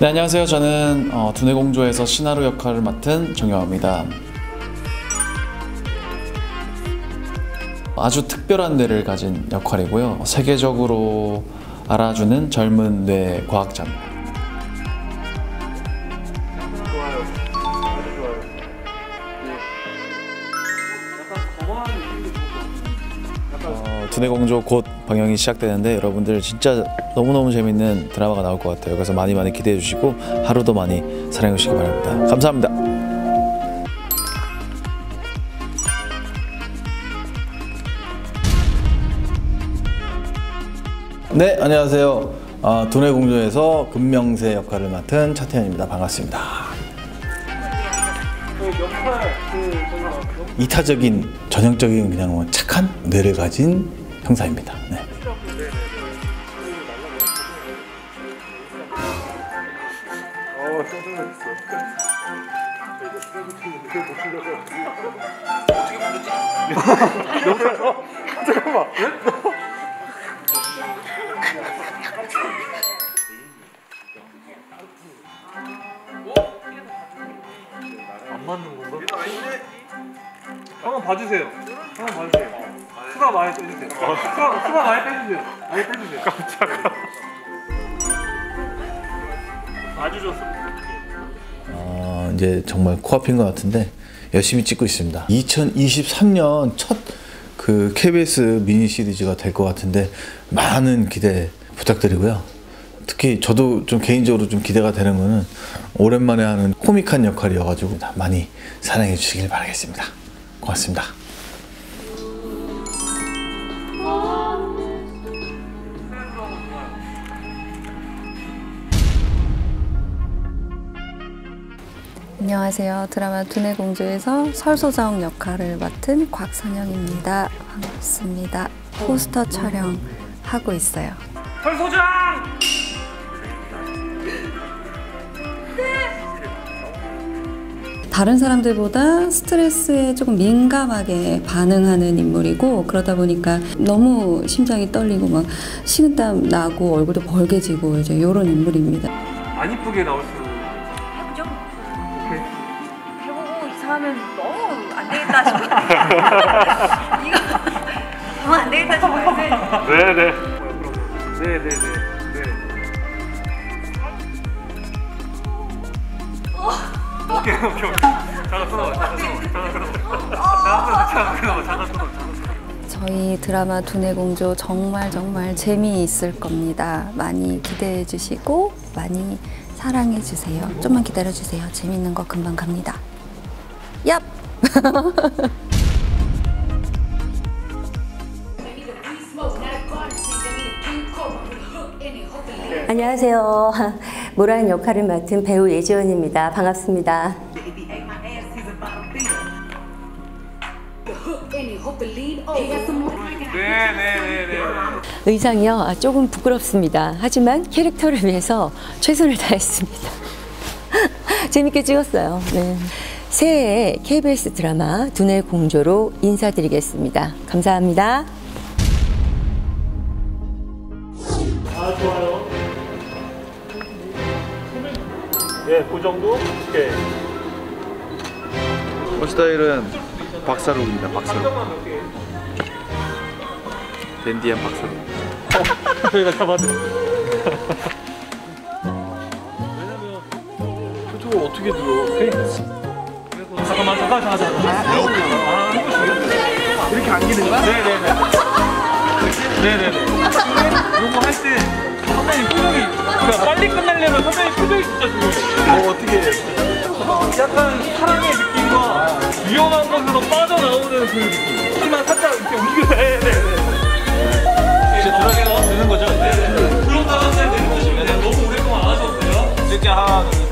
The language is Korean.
네, 안녕하세요. 저는 두뇌공조에서 신하루 역할을 맡은 정여화입니다. 아주 특별한 뇌를 가진 역할이고요. 세계적으로 알아주는 젊은 뇌 과학자입니다. 좋아요. 아주 좋아요. 네. 약간 거만한 느낌도 좋고. 두뇌공조 곧 방영이 시작되는데 여러분들 진짜 너무너무 재밌는 드라마가 나올 것 같아요. 그래서 많이 기대해 주시고 하루도 많이 사랑해 주시기 바랍니다. 감사합니다. 네, 안녕하세요. 두뇌공조에서 금명세 역할을 맡은 차태현입니다. 반갑습니다. 이타적인, 전형적인 그냥 뭐 착한 뇌를 가진 형사입니다. 네. 잠깐만. 안 맞는 건가? 한번 봐주세요. 한번 봐주세요. 수가 많이 빼주세요. 수가 많이 빼주세요. 많이 빼주세요. 깜짝아. 아주 좋습니다. 이제 정말 코앞인 것 같은데 열심히 찍고 있습니다. 2023년 첫 그 KBS 미니 시리즈가 될 것 같은데 많은 기대 부탁드리고요. 특히 저도 좀 개인적으로 좀 기대가 되는 거는 오랜만에 하는 코믹한 역할이어가지고 많이 사랑해 주시길 바라겠습니다. 고맙습니다. 안녕하세요. 드라마 두뇌공조에서 설소정 역할을 맡은 곽선영입니다. 반갑습니다. 포스터 촬영하고 있어요. 설소장! 다른 사람들보다 스트레스에 조금 민감하게 반응하는 인물이고, 그러다 보니까 너무 심장이 떨리고 막 식은땀 나고 얼굴도 벌개지고 이제 이런 인물입니다. 안 이쁘게 나올 수. 해보죠. 오케이. 해보고 이상하면 너무 안 되겠다 싶은데 이거 너무 안 되겠다 싶어요. 네네. 네네네. 오케이. 잠깐 끊어봐. 저희 드라마 두뇌공조 정말 재미있을 겁니다. 많이 기대해 주시고 많이 사랑해 주세요. 좀만 기다려 주세요. 재밌는 거 금방 갑니다. 얍! 안녕하세요. 모란 역할을 맡은 배우 예지원입니다. 반갑습니다. 네네네네. 의상이요, 조금 부끄럽습니다. 하지만 캐릭터를 위해서 최선을 다했습니다. 재밌게 찍었어요. 네. 새해에 KBS 드라마 두뇌공조로 인사드리겠습니다. 감사합니다. 아, 좋아요. 네, 그 정도? 오케이. 스타일은 박사룩입니다. 박사룩. 댄디한 박사룩. 저희가 잡아줘. 저거 어떻게 들어? 잠깐만. 이렇게 안기는 거야? 네네네. 요거 할 때 선배님 표정이 그러니까 빨리 끝내려면 선배님 표정이 진짜 중요해요. 어떻게 해? 약간 사랑의 느낌과 위험한 곳으로 빠져나오는 그 느낌. 하지만 살짝 이렇게 움직여서 이제 들어가게 되는 거죠? 그럼 다음에 내려오시면 너무 오랫동안 안 하셔도 돼요. 진짜 하나, 둘,